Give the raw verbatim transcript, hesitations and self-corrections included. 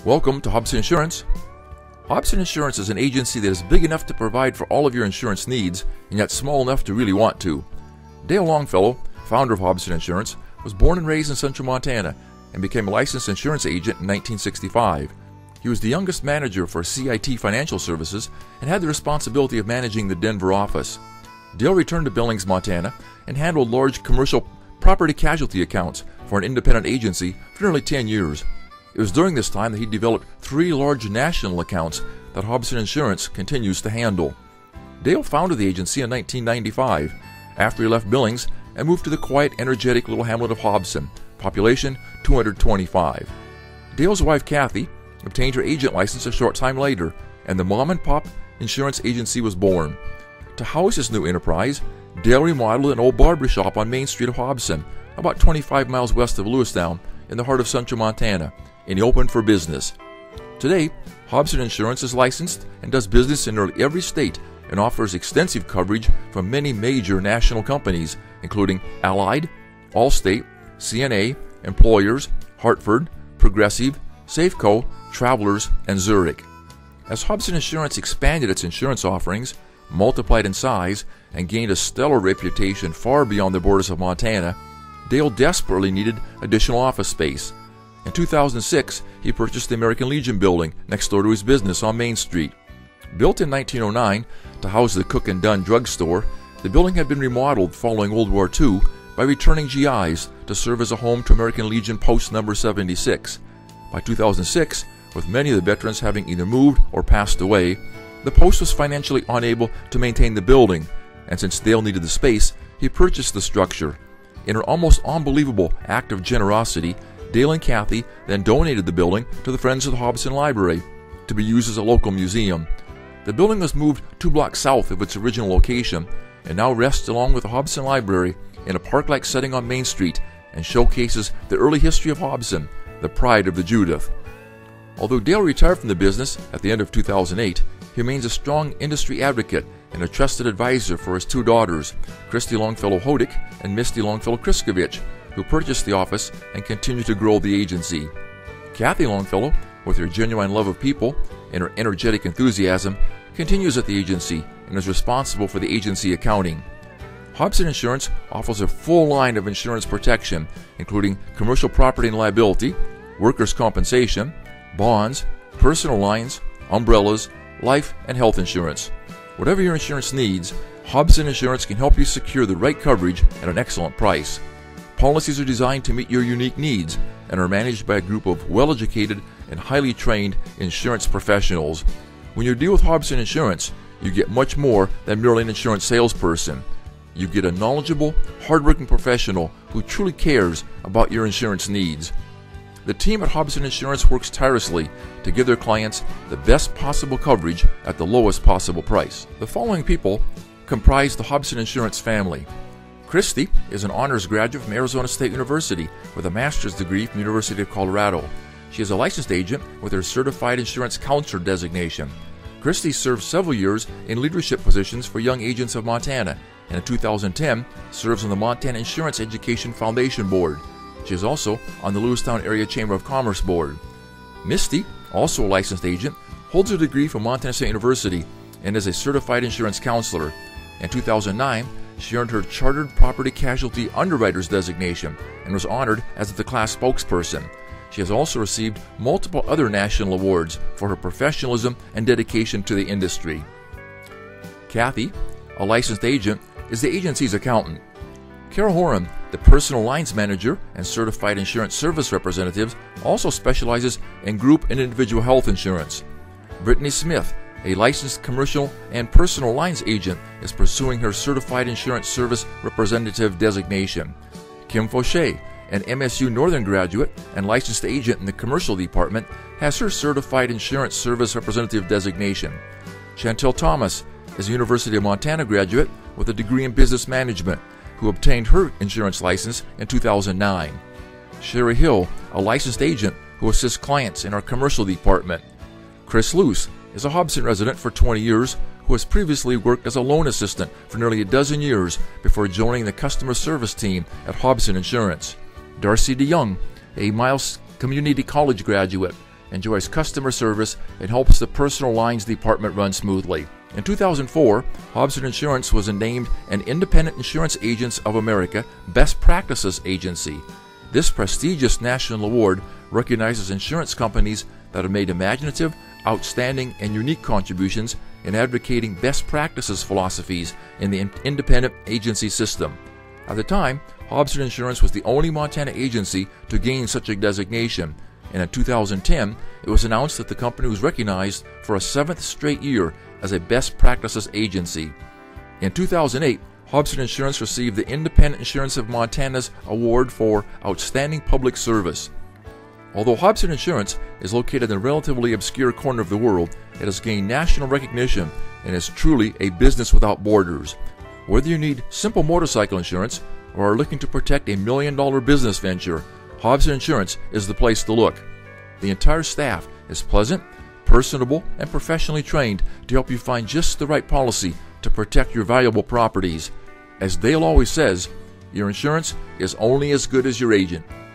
Welcome to Hobson Insurance. Hobson Insurance is an agency that is big enough to provide for all of your insurance needs and yet small enough to really want to. Dale Longfellow, founder of Hobson Insurance, was born and raised in central Montana and became a licensed insurance agent in nineteen sixty-five. He was the youngest manager for C I T Financial Services and had the responsibility of managing the Denver office. Dale returned to Billings, Montana and handled large commercial property casualty accounts for an independent agency for nearly ten years. It was during this time that he developed three large national accounts that Hobson Insurance continues to handle. Dale founded the agency in nineteen ninety-five after he left Billings and moved to the quiet, energetic little hamlet of Hobson, population two hundred twenty-five. Dale's wife Kathy obtained her agent license a short time later, and the mom-and-pop insurance agency was born. To house his new enterprise, Dale remodeled an old barber shop on Main Street of Hobson, about twenty-five miles west of Lewistown, in the heart of central Montana, and he opened for business. Today, Hobson Insurance is licensed and does business in nearly every state and offers extensive coverage from many major national companies, including Allied, Allstate, C N A, Employers, Hartford, Progressive, Safeco, Travelers, and Zurich. As Hobson Insurance expanded its insurance offerings, multiplied in size, and gained a stellar reputation far beyond the borders of Montana, Dale desperately needed additional office space. In two thousand six, he purchased the American Legion building next door to his business on Main Street. Built in nineteen oh nine to house the Cook and Dunn drugstore, the building had been remodeled following World War Two by returning G Is to serve as a home to American Legion Post Number seventy-six. By two thousand six, with many of the veterans having either moved or passed away, the post was financially unable to maintain the building, and since Dale needed the space, he purchased the structure. In an almost unbelievable act of generosity, Dale and Kathy then donated the building to the Friends of the Hobson Library to be used as a local museum. The building was moved two blocks south of its original location and now rests along with the Hobson Library in a park-like setting on Main Street and showcases the early history of Hobson, the pride of the Judith. Although Dale retired from the business at the end of two thousand eight, he remains a strong industry advocate and a trusted advisor for his two daughters, Christy Longfellow Hodick and Misty Longfellow Kriskovich, who purchased the office and continue to grow the agency. Kathy Longfellow, with her genuine love of people and her energetic enthusiasm, continues at the agency and is responsible for the agency accounting. Hobson Insurance offers a full line of insurance protection, including commercial property and liability, workers' compensation, bonds, personal lines, umbrellas, life and health insurance. Whatever your insurance needs, Hobson Insurance can help you secure the right coverage at an excellent price. Policies are designed to meet your unique needs and are managed by a group of well-educated and highly trained insurance professionals. When you deal with Hobson Insurance, you get much more than merely an insurance salesperson. You get a knowledgeable, hardworking professional who truly cares about your insurance needs. The team at Hobson Insurance works tirelessly to give their clients the best possible coverage at the lowest possible price. The following people comprise the Hobson Insurance family. Christy is an honors graduate from Arizona State University with a master's degree from the University of Colorado. She is a licensed agent with her Certified Insurance Counselor designation. Christy served several years in leadership positions for young agents of Montana, and in two thousand ten serves on the Montana Insurance Education Foundation Board. She is also on the Lewistown Area Chamber of Commerce Board. Misty, also a licensed agent, holds a degree from Montana State University and is a certified insurance counselor. In two thousand nine, she earned her Chartered Property Casualty Underwriters designation and was honored as the class spokesperson. She has also received multiple other national awards for her professionalism and dedication to the industry. Kathy, a licensed agent, is the agency's accountant. Carol Horan, the personal lines manager and certified insurance service representative, also specializes in group and individual health insurance. Brittany Smith, a licensed commercial and personal lines agent, is pursuing her certified insurance service representative designation. Kim Fauché, an M S U Northern graduate and licensed agent in the commercial department, has her certified insurance service representative designation. Chantel Thomas is a University of Montana graduate with a degree in business management, who obtained her insurance license in two thousand nine. Sherry Hill, a licensed agent who assists clients in our commercial department. Chris Luce is a Hobson resident for twenty years who has previously worked as a loan assistant for nearly a dozen years before joining the customer service team at Hobson Insurance. Darcy DeYoung, a Miles Community College graduate, enjoys customer service, and helps the personal lines department run smoothly. In two thousand four, Hobson Insurance was named an Independent Insurance Agents of America Best Practices Agency. This prestigious national award recognizes insurance companies that have made imaginative, outstanding, and unique contributions in advocating best practices philosophies in the independent agency system. At the time, Hobson Insurance was the only Montana agency to gain such a designation, and in two thousand ten, it was announced that the company was recognized for a seventh straight year as a best practices agency. In two thousand eight, Hobson Insurance received the Independent Insurance of Montana's Award for Outstanding Public Service. Although Hobson Insurance is located in a relatively obscure corner of the world, it has gained national recognition and is truly a business without borders. Whether you need simple motorcycle insurance or are looking to protect a million-dollar business venture, Hobson Insurance is the place to look. The entire staff is pleasant, personable, and professionally trained to help you find just the right policy to protect your valuable properties. As Dale always says, your insurance is only as good as your agent.